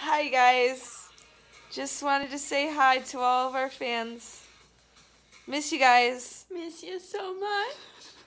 Hi guys. Just wanted to say hi to all of our fans. Miss you guys. Miss you so much.